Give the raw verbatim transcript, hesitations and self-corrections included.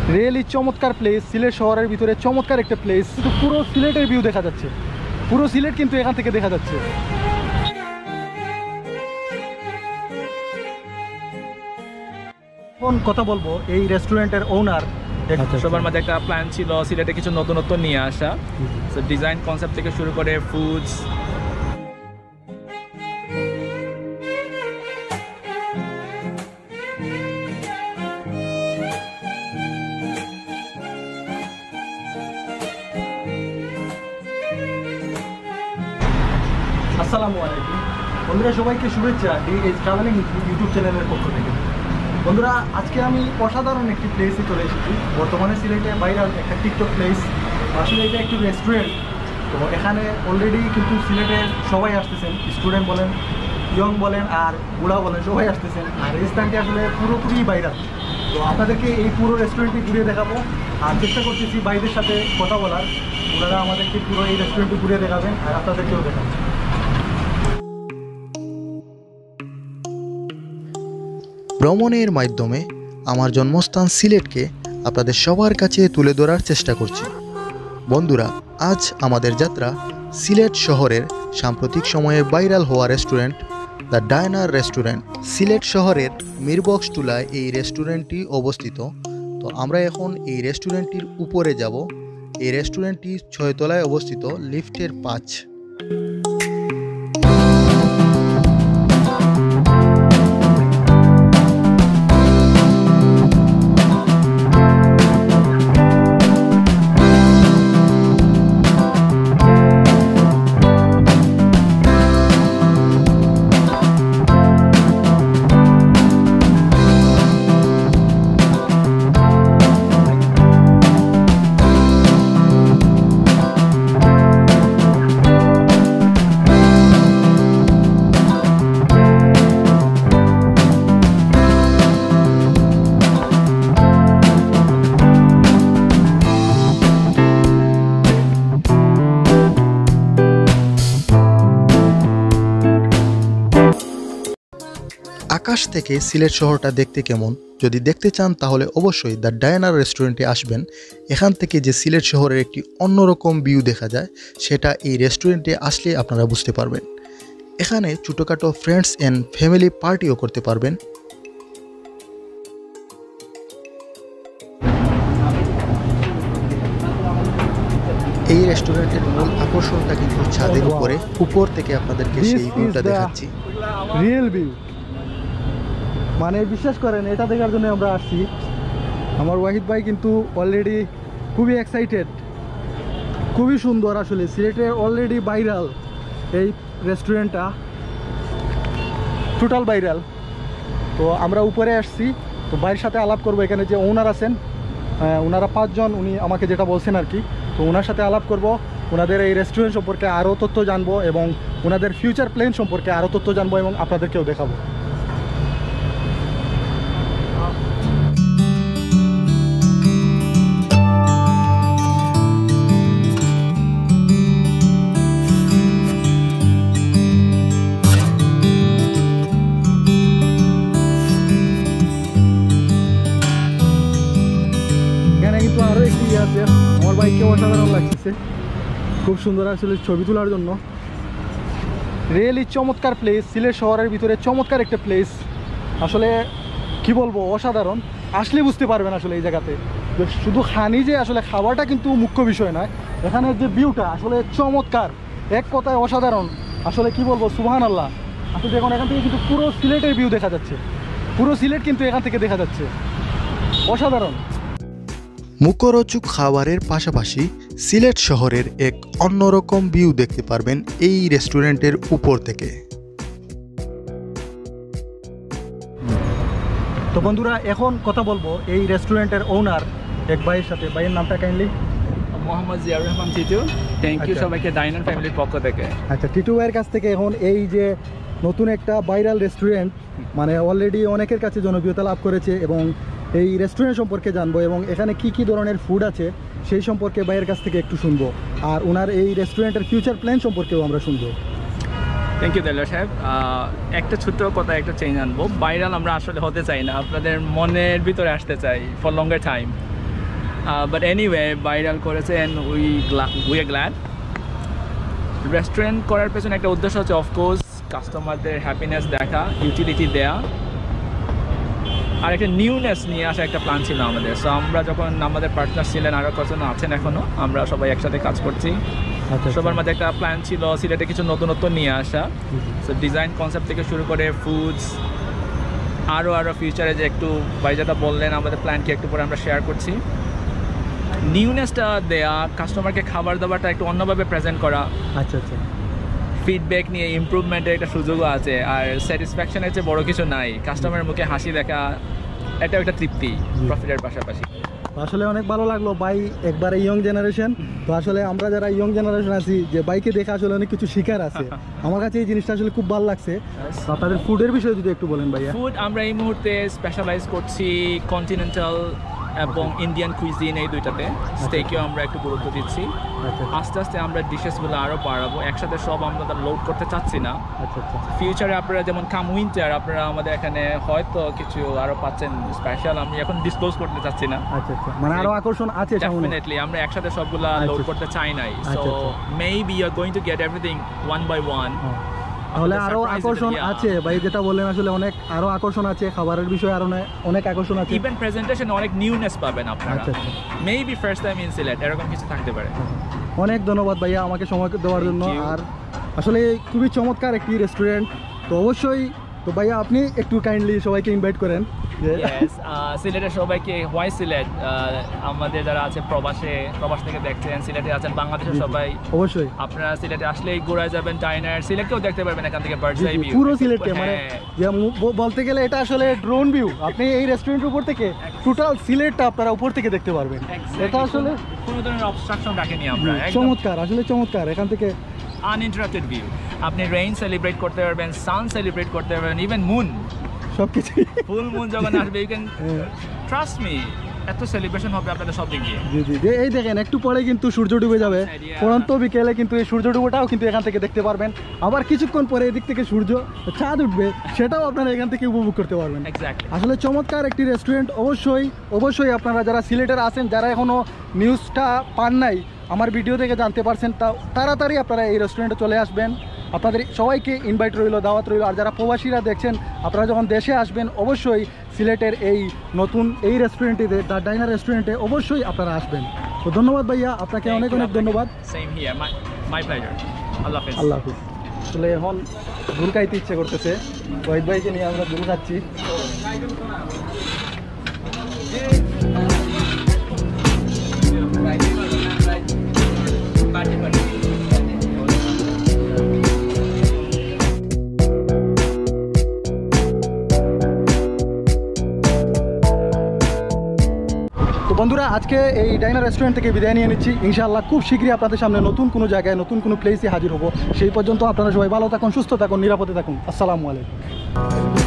Really চমৎকার place, Sylhet শহরের ভিতরে চমৎকার একটা প্লেস। কিন্তু পুরো সিলেটের ভিউ দেখা যাচ্ছে, পুরো সিলেট কিন্তু এখান থেকে দেখা যাচ্ছে। এখন কথা বলবো এই রেস্টুরেন্টের ওনার। সবার মাঝে একটা প্ল্যান ছিল সিলেটে কিছু নতুনত্ব নিয়ে আসা, ডিজাইন কনসেপ্ট থেকে শুরু করে ফুডস। আসসালামু আলাইকুম বন্ধুরা, সবাইকে শুভেচ্ছা এই ট্রাভেলিং ইউটিউব চ্যানেলের পক্ষ থেকে। বন্ধুরা, আজকে আমি অসাধারণ একটি প্লেসে চলে এসেছি। বর্তমানে সিলেটে ভাইরাল একটা টিকটক প্লেস। আসলে এটা একটি রেস্টুরেন্ট। তো এখানে অলরেডি কিন্তু সিলেটের সবাই আসতেছেন, স্টুডেন্ট বলেন, ইয়ং বলেন আর বুড়া বলেন, সবাই আসতেছেন। আর এই স্থানটি আসলে পুরোপুরি ভাইরাল। তো আপনাদেরকে এই পুরো রেস্টুরেন্টটি ঘুরিয়ে দেখাবো আর চেষ্টা করতেছি ভাইদের সাথে কথা বলার। ওনারা আমাদেরকে পুরো এই রেস্টুরেন্টটি ঘুরিয়ে দেখাবেন আর আপনাদেরকেও দেখাবেন। ভ্রমণের মাধ্যমে আমার জন্মস্থান সিলেটকে আপনাদের সবার কাছে তুলে ধরার চেষ্টা করছি। বন্ধুরা, আজ আমাদের যাত্রা সিলেট শহরের সাম্প্রতিক সময়ে ভাইরাল হওয়া restaurant the diner restaurant. Sylhet শহরের মিরবক্স টুলায় এই রেস্টুরেন্টটি অবস্থিত। তো আমরা এখন এই রেস্টুরেন্টটির উপরে যাব। এই রেস্টুরেন্টটি ছয়তলায় অবস্থিত, লিফটের পাঁচ। আকাশ থেকে সিলেট শহরটা দেখতে কেমন যদি দেখতে চান তাহলে অবশ্যই দ্য ডাইনার রেস্টুরেন্টে আসবেন। এখান থেকে যে সিলেট শহরের একটি অন্যরকম ভিউ দেখা যায় সেটা এই রেস্টুরেন্টে আসলে আপনারা বুঝতে পারবেন। এখানে ছোটোখাটো ফ্রেন্ডস অ্যান্ড ফ্যামিলি পার্টিও করতে পারবেন। এই রেস্টুরেন্টের মূল আকর্ষণটা কিন্তু ছাদের উপরে, উপর থেকে আপনাদেরকে সেই ভিউটা দেখাচ্ছি। রিয়েল ভিউ মানে বিশ্বাস করেন, এটা দেখার জন্য আমরা আসছি। আমার ওয়াহিদ ভাই কিন্তু অলরেডি খুবই এক্সাইটেড, খুবই সুন্দর। আসলে সিলেটে অলরেডি ভাইরাল এই রেস্টুরেন্টটা, টোটাল ভাইরাল। তো আমরা উপরে আসছি, তো ভাইয়ের সাথে আলাপ করবো। এখানে যে ওনার আছেন, ওনারা পাঁচজন, উনি আমাকে যেটা বলছেন আর কি। তো ওনার সাথে আলাপ করব, ওনাদের এই রেস্টুরেন্ট সম্পর্কে আরও তথ্য জানবো এবং ওনাদের ফিউচার প্ল্যান সম্পর্কে আরও তথ্য জানবো এবং আপনাদেরকেও দেখাবো। আরো একটি ইয়ে আছে, আমার বাইককে অসাধারণ লাগতেছে, খুব সুন্দর আসলে ছবি তোলার জন্য। রিয়েলি চমৎকার প্লেস, সিলেট শহরের ভিতরে চমৎকার একটা প্লেস। আসলে কি বলবো, অসাধারণ। আসলে বুঝতে পারবেন আসলে এই জায়গাতে শুধু খানি যে আসলে খাবারটা কিন্তু মুখ্য বিষয় নয়, এখানের যে ভিউটা আসলে চমৎকার, এক কথায় অসাধারণ। আসলে কি বলবো, সুবহানাল্লাহ। আসলে দেখুন, এখান থেকে কিন্তু পুরো সিলেটের ভিউ দেখা যাচ্ছে, পুরো সিলেট কিন্তু এখান থেকে দেখা যাচ্ছে, অসাধারণ। মুখরোচক খাবারের পাশাপাশি সিলেট শহরের এক অন্যরকম ভিউ দেখতে পারবেন এই রেস্টুরেন্টের উপর থেকে। তো বন্ধুরা, এখন কথা বলবো এই রেস্টুরেন্টের ওনার এক ভাইয়ের সাথে। ভাইয়ের নামটা kindly? Mohammad Ziaur Rahman Titu. Thank you সবাইকে ডাইনার ফ্যামিলির পক্ষ থেকে। আচ্ছা, টিটু ভাইয়ের কাছ থেকে এখন এই যে নতুন একটা ভাইরাল রেস্টুরেন্ট, মানে অলরেডি অনেকের কাছে জনপ্রিয়তা লাভ করেছে, এবং এই রেস্টুরেন্ট সম্পর্কে জানবো এবং এখানে কি কি ধরনের ফুড আছে সেই সম্পর্কে ভাইয়ের কাছ থেকে একটু শুনবো। আর ওনার এই রেস্টুরেন্টের ফিউচার প্ল্যান সম্পর্কেও আমরা শুনবো। থ্যাংক ইউ দেলোয়ার সাহেব। একটা ছোট্ট কথা, একটা চেঞ্জ আনবো। ভাইরাল আমরা আসলে হতে চাই না, আপনাদের মনের ভিতরে আসতে চাই for longer time. But anyway viral করেছে and we we are glad. Restaurant করার পেছনে একটা উদ্দেশ্য হচ্ছে অফকোর্স কাস্টমারদের হ্যাপিনেস দেখা, ইউটিলিটি দেয়া, আর একটা নিউনেস নিয়ে আসা একটা প্ল্যান ছিল আমাদের। সো আমরা যখন আমাদের পার্টনার ছিলেন, আরও কজন আছেন এখনও, আমরা সবাই একসাথে কাজ করছি। সবার মাঝে একটা প্ল্যান ছিল সিলেটে কিছু নতুনত্ব নিয়ে আসা। সো ডিজাইন কনসেপ্ট থেকে শুরু করে ফুডস, আরও আরও ফিউচারে যে একটু ভাই যেটা বললেন আমাদের প্ল্যানকে একটু পরে আমরা শেয়ার করছি। নিউনেসটা দেয়া, কাস্টমারকে খাবার দাবারটা একটু অন্যভাবে প্রেজেন্ট করা, আচ্ছা আচ্ছা, ফিডব্যাক নিয়ে ইমপ্রুভমেন্টের একটা সুযোগও আছে। আর স্যাটিসফ্যাকশনের চেয়ে বড় কিছু নাই, কাস্টমারের মুখে হাসি দেখা, এটা একটা তৃপ্তি প্রফিটের পাশাপাশি। আসলে অনেক ভালো লাগলো ভাই, একবারে ইয়ং জেনারেশন। তো আসলে আমরা যারা ইয়ং জেনারেশন আছি, যে বাইকে দেখে আসলে অনেক কিছু শিকার আছে। আমার কাছে এই জিনিসটা আসলে খুব ভালো লাগছে। আপনাদের ফুডের বিষয়ে যদি একটু বলেন ভাইয়া। ফুড আমরা এই মুহূর্তে স্পেশালাইজ করছি কন্টিনেন্টাল এবং ইন্ডিয়ান কুইজিন, এই দুইটাতে। স্টেকেও আমরা একটু গুরুত্ব দিচ্ছি। আস্তে আস্তে আমরা ডিশেসগুলো আরও বাড়াবো, একসাথে সব আমরা লোড করতে চাচ্ছি না। ফিউচারে আপনারা যেমন কাম উইন্টার আপনারা আমাদের এখানে হয়তো কিছু আরও পাচ্ছেন স্পেশাল, আমি এখন ডিসক্লোজ করতে চাচ্ছি না। মানে আরো আকর্ষণ আছে, ডেফিনেটলি আমরা একসাথে সবগুলা লোড করতে চাই নাই। So maybe you are going to get everything one by one. তাহলে আরো আকর্ষণ আছে ভাই, যেটা বললেন আসলে অনেক আরো আকর্ষণ আছে, খাবারের বিষয়ে আরো অনেক আকর্ষণ আছে। ইভেন প্রেজেন্টেশন অনেক নিউনেস পাবেন আপনারা। Maybe first time in Sylhet এরকম কিছু থাকতে পারে। অনেক ধন্যবাদ ভাইয়া আমাকে সময় দেওয়ার জন্য। আর আসলে খুবই চমৎকার একটি রেস্টুরেন্ট। তো অবশ্যই, তো ভাইয়া আপনি একটু কাইন্ডলি সবাইকে ইনভাইট করেন। ইয়েস, সিলেটের সবাইকে, হোয়াই সিলেট, আমাদের যারা আছে প্রবাসে, প্রবাস থেকে দেখছেন, সিলেটে আছেন, বাংলাদেশের সবাই, অবশ্যই আপনারা সিলেটে আসলেই ঘুরায় যাবেন ডাইনার। সিলেটকেও দেখতে পারবেন এখান থেকে বার্ডস আই ভিউ, পুরো সিলেটকে। মানে বলতে গেলে এটা আসলে ড্রোন ভিউ, আপনি এই রেস্টুরেন্টের উপর থেকে টোটাল সিলেটটা আপনারা উপর থেকে দেখতে পারবেন। এটা আসলে কোনো ধরনের অবস্ট্রাকশন রাখেনি আমরা। চমৎকার, আসলে চমৎকার। এখান থেকে আনইন্টারাপ্টেড ভিউ, আপনি রেইন সেলিব্রেট করতে পারবেন, সান সেলিব্রেট করতে পারবেন, ইভেন মুন, সবকিছু। ফুল মুন যখন আসবে, ইউ ক্যান ট্রাস্ট মি, এত সেলিব্রেশন হবে আপনাদের সব দিক দিয়ে। জি জি, এই দেখেন একটু পরে কিন্তু সূর্য ডুবে যাবে, পরন্ত বিকেলে কিন্তু এই সূর্য ডুবোটাও কিন্তু এখান থেকে দেখতে পারবেন। আবার কিছুক্ষণ পরে এদিক থেকে সূর্য চাঁদ উঠবে, সেটাও আপনারা এখান থেকে উপভোগ করতে পারবেন। আসলে চমৎকার একটি রেস্টুরেন্ট। অবশ্যই অবশ্যই আপনারা যারা সিলেটের আছেন, যারা এখনও নিউজটা পান নাই, আমার ভিডিও থেকে জানতে পারছেন, তা তাড়াতাড়ি আপনারা এই রেস্টুরেন্টে চলে আসবেন। আপনাদের সবাইকে ইনভাইট রইল, দাওয়াত রইল। আর যারা প্রবাসীরা দেখছেন, আপনারা যখন দেশে আসবেন অবশ্যই সিলেটের এই নতুন এই রেস্টুরেন্টটিতে, দ্য ডাইনার রেস্টুরেন্টে অবশ্যই আপনারা আসবেন। তো ধন্যবাদ ভাইয়া, আপনাকে অনেক অনেক ধন্যবাদ। আল্লাহ হাফিজ। আসলে এখন দুল খাইতে ইচ্ছে করতেছে, ওয়াহিদ ভাইকে নিয়ে আমরা দুল খাচ্ছি। বন্ধুরা, আজকে এই ডাইনার রেস্টুরেন্ট থেকে বিদায় নিয়ে নিচ্ছি। ইনশাআল্লাহ খুব শীঘ্রই আপনাদের সামনে নতুন কোনো জায়গায়, নতুন কোনো প্লেসে হাজির হব। সেই পর্যন্ত আপনারা সবাই ভালো থাকুন, সুস্থ থাকুন, নিরাপদে থাকুন। আসসালামু আলাইকুম।